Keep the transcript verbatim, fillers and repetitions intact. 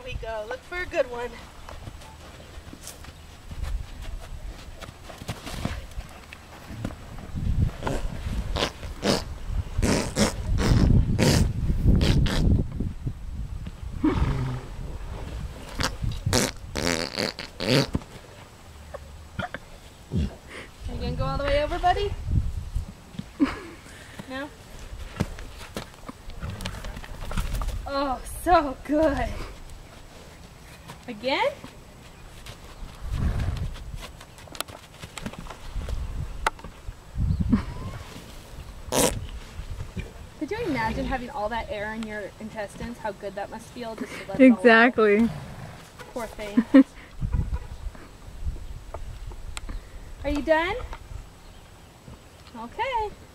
we go. Look for a good one. Are you gonna go all the way over, buddy? No? Oh, so good. Again? Could you imagine having all that air in your intestines? How good that must feel just to let it all out? Exactly. Poor thing. Are you done? Okay.